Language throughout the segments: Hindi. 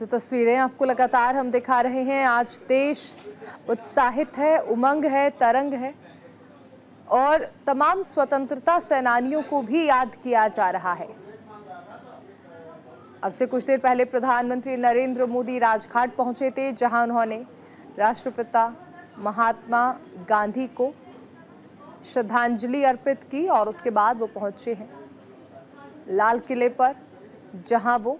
जो तस्वीरें आपको लगातार हम दिखा रहे हैं, आज देश उत्साहित है, उमंग है, तरंग है और तमाम स्वतंत्रता सेनानियों को भी याद किया जा रहा है। अब से कुछ देर पहले प्रधानमंत्री नरेंद्र मोदी राजघाट पहुंचे थे, जहां उन्होंने राष्ट्रपिता महात्मा गांधी को श्रद्धांजलि अर्पित की और उसके बाद वो पहुंचे हैं लाल किले पर, जहां वो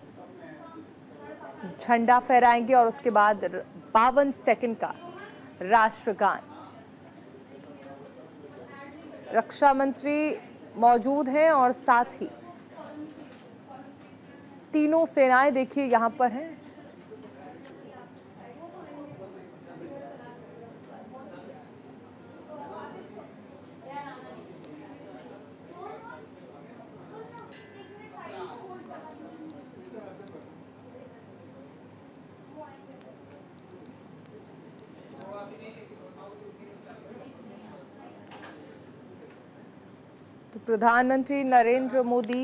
झंडा फहराएंगे और उसके बाद 52 सेकंड का राष्ट्रगान। रक्षा मंत्री मौजूद हैं और साथ ही तीनों सेनाएं देखिए यहां पर हैं। तो प्रधानमंत्री नरेंद्र मोदी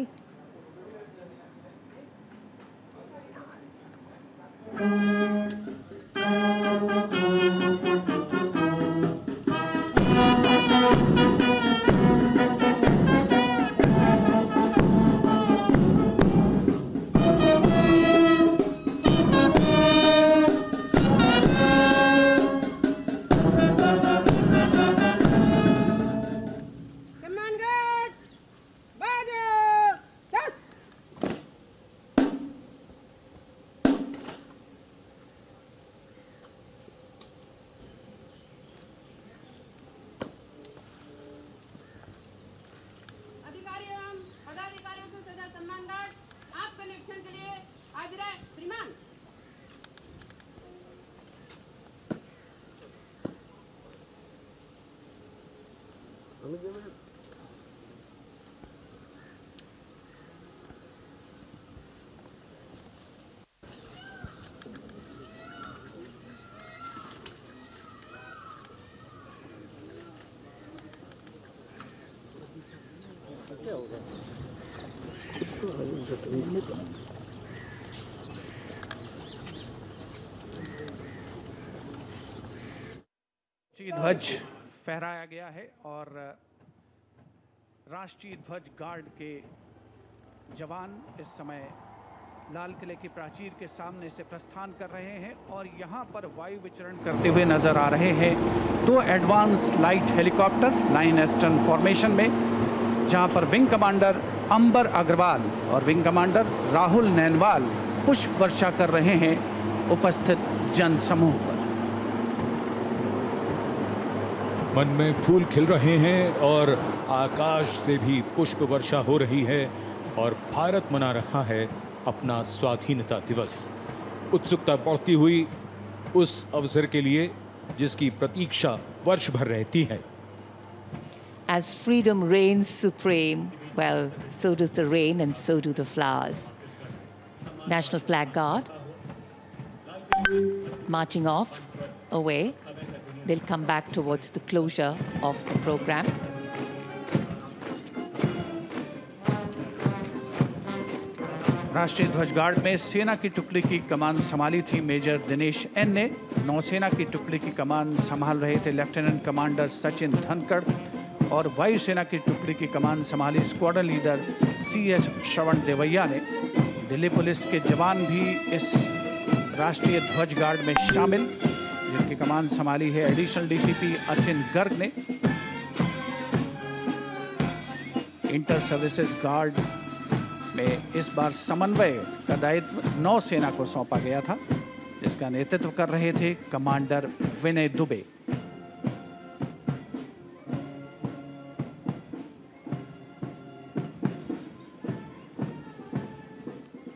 ध्वज फहराया गया है और राष्ट्रीय ध्वज गार्ड के जवान इस समय लाल किले की प्राचीर के सामने से प्रस्थान कर रहे हैं और यहां पर वायु विचरण करते हुए नजर आ रहे हैं 2 advance light helicopter line astern formation में, जहां पर विंग कमांडर अंबर अग्रवाल और विंग कमांडर राहुल नैनवाल पुष्प वर्षा कर रहे हैं उपस्थित जन समूह पर। मन में फूल खिल रहे हैं और आकाश से भी पुष्प वर्षा हो रही है और भारत मना रहा है अपना स्वाधीनता दिवस। उत्सुकता बढ़ती हुई उस अवसर के लिए जिसकी प्रतीक्षा वर्ष भर रहती है। As freedom reigns supreme, well, so does the rain and so do the flowers. National Flag Guard marching off away. They'll come back towards the closure of the program. राष्ट्रीय ध्वज गार्ड में सेना की टुकड़ी की कमान संभाली थी मेजर दिनेश एन ने। नौसेना की टुकड़ी की कमान संभाल रहे थे लेफ्टिनेंट कमांडर सचिन धनखड़ और वायुसेना की टुकड़ी की कमान संभाली squadron leader CS Shravan Devaiah ने। दिल्ली पुलिस के जवान भी इस राष्ट्रीय ध्वज गार्ड में शामिल, जिनकी कमान संभाली है एडिशनल DCP अचिन गर्ग ने। इंटर सर्विसेज गार्ड में इस बार समन्वय का दायित्व नौसेना को सौंपा गया था, जिसका नेतृत्व कर रहे थे कमांडर विनय दुबे।